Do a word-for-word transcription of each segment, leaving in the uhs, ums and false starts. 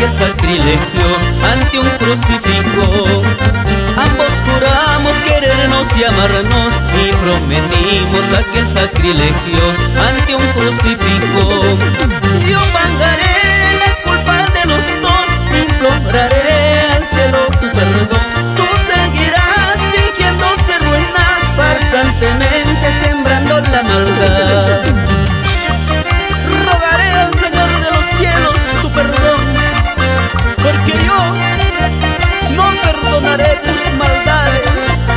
aquel sacrilegio ante un crucifijo. Ambos juramos querernos y amarnos y prometimos aquel sacrilegio ante un crucifijo. Yo pagaré la culpa de los dos, imploraré al cielo tu perdón. Tú seguirás fingiendo ser buena, farsantemente sembrando la maldad. Rogaré al Señor de los cielos tu perdón, porque yo no perdonaré tus maldades.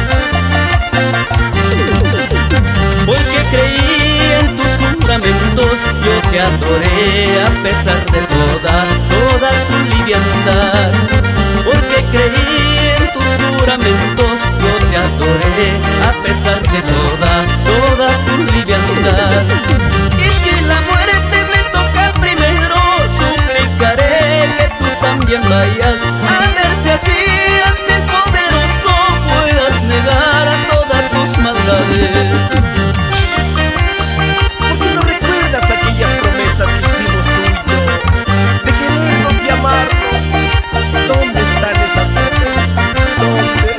Porque creí en tus juramentos, yo te adoré a pesar de toda, toda tu liviandad. Porque creí en tus juramentos, yo te adoré a pesar de toda, toda tu liviandad. Y si la muerte me toca primero, suplicaré que tú también vayas, a ver si así ante el poderoso puedas negar a todas tus maldades. ¿Por qué no recuerdas aquellas promesas que hicimos tú y yo, de querernos y amarnos? ¿Dónde están esas promesas? ¿Dónde?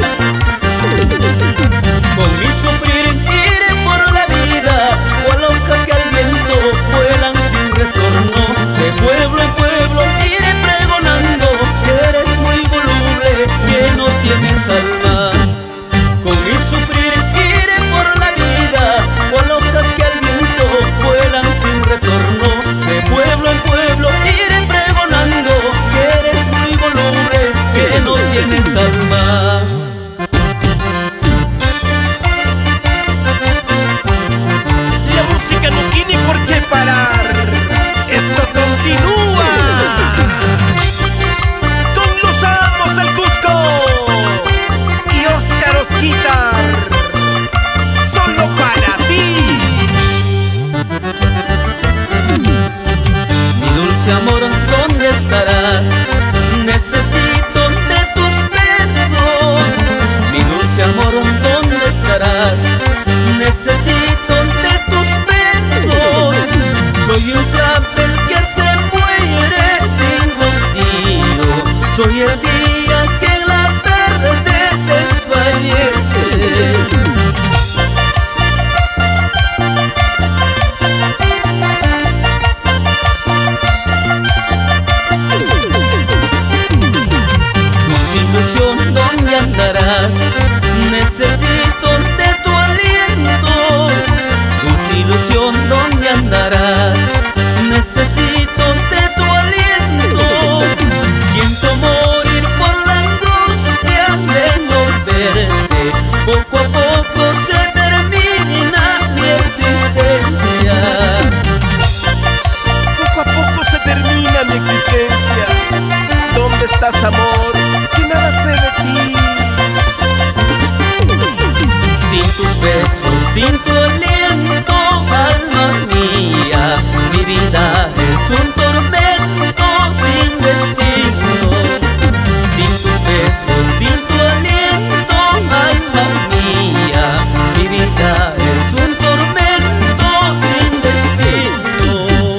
Con mi sufrir iré por la vida, cual hojas que al viento vuelan sin retorno. De pueblo en pueblo iré pregonando que eres muy voluble, que no tienes alma. Con mi sufrir iré por la vida, cual hojas que al viento vuelan sin retorno. De pueblo en pueblo iré pregonando que eres muy voluble, que no tienes alma. La música no tiene por qué parar, esto continúa. Con los amos del Cusco y Óscar Osquitar, solo para ti. Mi dulce amor, ¿dónde estarás? Necesito de tus besos. Mi dulce amor, ¿dónde estarás? Necesito de tus besos. Soy un clavel que se muere sin rocío. Soy el día que en la tarde desfallece. ¿Dónde andarás? Necesito de tu aliento. Tu ilusión, ¿dónde andarás? Necesito de tu aliento. Siento morir por la angustia de no verte. Poco a poco se termina mi existencia. Poco a poco se termina mi existencia. ¿Dónde estás, amor? Que nada sé de ti. Sin tus besos, sin tu aliento, alma mía, mi vida es un tormento sin destino. Sin tus besos, sin tu aliento, alma mía, mi vida es un tormento sin destino.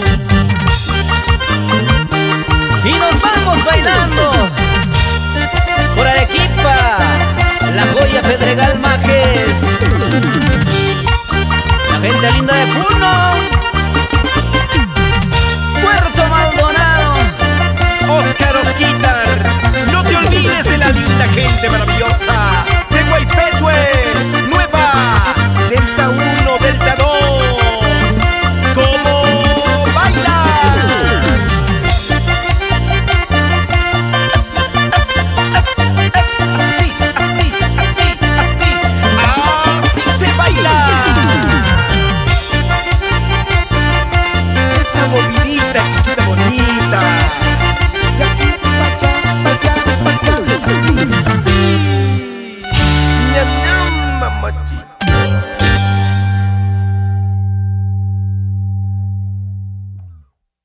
Y nos vamos bailando por Arequipa, La Joya, Pedregal, Majes, la gente linda de Puno, Puerto Maldonado, Óscar Osquitar, no te olvides de la linda gente maravillosa de Guaypetue, Nueva, Delta uno, Delta dos. ¿Cómo baila? Así, así, así, así, así se baila. Esa movidita chiquita bonita. De aquí pa' allá, pa' allá, pa' acá. Así, así. Ñam, ñam, mamachita.